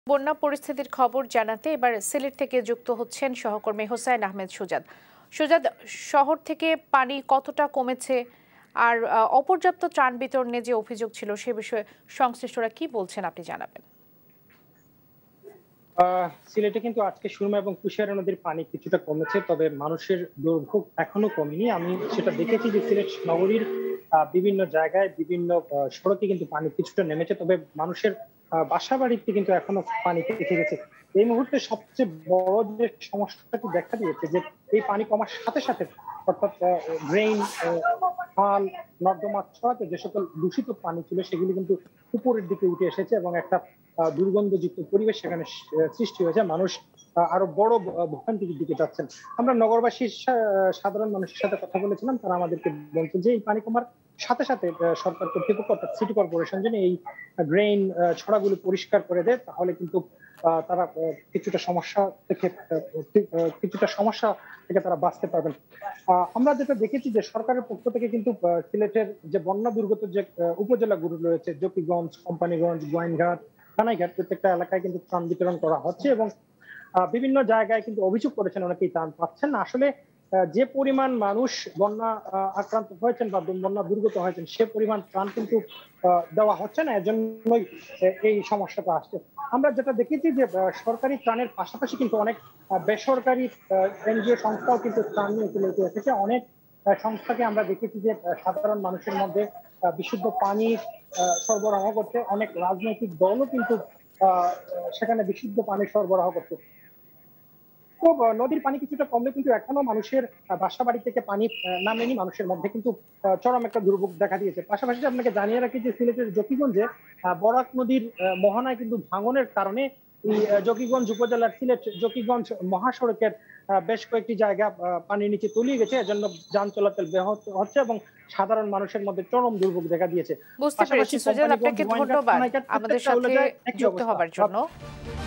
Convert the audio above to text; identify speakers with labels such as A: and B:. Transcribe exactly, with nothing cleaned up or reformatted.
A: বন্যা পরিস্থিতির খবর জানাতে এবার সিলেট থেকে যুক্ত হচ্ছেন সহকর্মী হোসাইন আহমেদ সুজাদ। সুজাদ, শহর থেকে পানি কতটা কমেছে আর অপর্যাপ্ত ত্রাণ বিতরণে যে অভিযোগ ছিল সে বিষয়ে সংশ্লিষ্টরা কি বলছেন আপনি জানাবেন।
B: সিলেটে কিন্তু আজকে সুরমা এবং কুশিয়ারা নদীর পানি কিছুটা কমেছে, তবে মানুষের দুর্ভোগ এখনো কমেনি। আমি সেটা দেখেছি যে সিলেট নগরীর বিভিন্ন জায়গায় বিভিন্ন সড়কে কিন্তু পানি কিছুটা নেমেছে, তবে মানুষের বাসা বাড়িতে কিন্তু এখনো পানি থেকে গেছে। এই মুহূর্তে সবচেয়ে বড় যে সমস্যাটি দেখা দিয়েছে যে এই পানি কমার সাথে সাথে অর্থাৎ ড্রেন, খাল, নর্দমা ছড়াতে যে সকল দূষিত পানি ছিল সেগুলি কিন্তু উপরের দিকে উঠে এসেছে এবং একটা দুর্গন্ধযুক্ত পরিবেশ সেখানে সৃষ্টি হয়েছে। মানুষ আরো বড় ভোগান্তির দিকে যাচ্ছেন। আমরা নগরবাসীর সাধারণ মানুষের সাথে কথা বলেছিলাম, তারা আমাদেরকে বলছে যে এই পানি কমার সাথে সাথে সরকার কর্তৃপক্ষ অর্থাৎ সিটি কর্পোরেশন যেন এই ড্রেন ছড়াগুলো পরিষ্কার করে দেয়, তাহলে কিন্তু তারা কিছুটা সমস্যা থেকে কিছুটা সমস্যা থেকে তারা বাঁচতে পারবেন। আমরা যেটা দেখেছি যে সরকারের পক্ষ থেকে কিন্তু সিলেটের যে বন্যা দুর্গত যে উপজেলাগুলো রয়েছে, জকিগঞ্জ, কোম্পানিগঞ্জ, গোয়াইনঘাট, কানাইঘাট, প্রত্যেকটা এলাকায় কিন্তু ত্রাণ বিতরণ করা হচ্ছে এবং বিভিন্ন জায়গায় কিন্তু অভিযোগ করেছেন অনেকেই ত্রাণ পাচ্ছেন না। আসলে যে পরিমাণ মানুষ বন্যা আক্রান্ত হয়েছেন বা বন্যা দুর্গত হয়েছেন সে পরিমাণ ত্রাণ কিন্তু দেওয়া হচ্ছে না, এজন্যই এই সমস্যাটা আসছে। আমরা যেটা দেখেছি যে সরকারি ত্রাণের পাশাপাশি কিন্তু অনেক বেসরকারি এনজিও সংস্থাও কিন্তু ত্রাণ নিয়ে চলে এসেছে। অনেক সংস্থাকে আমরা দেখেছি যে সাধারণ মানুষের মধ্যে বিশুদ্ধ পানি সরবরাহ করতে, অনেক রাজনৈতিক দলও কিন্তু সেখানে বিশুদ্ধ পানি সরবরাহ করতে। তো নদীর পানি কিছুটা কমলে কিন্তু এখনো মানুষের বাসা বাড়ি থেকে পানি নামেনি, মানুষের মধ্যে কিন্তু চরম একটা দুর্ভোগ দেখা দিয়েছে। পাশাপাশি আপনাকে জানিয়ে রাখি যে সিলেটের জকিগঞ্জে বরাক নদীর মোহনায় কিন্তু ভাঙনের কারণে এই জকিগঞ্জ উপজেলার সিলেট জকিগঞ্জ মহাসড়কের বেশ কয়েকটি জায়গা পানির নিচে তলিয়ে গেছে, এজন্য যান চলাচল ব্যাহত হচ্ছে এবং সাধারণ মানুষের মধ্যে চরম দুর্ভোগ দেখা দিয়েছে।
A: বুঝতে পেরেছি সুজাল, আপনাকে ধন্যবাদ আমাদের সাথে যুক্ত হবার জন্য।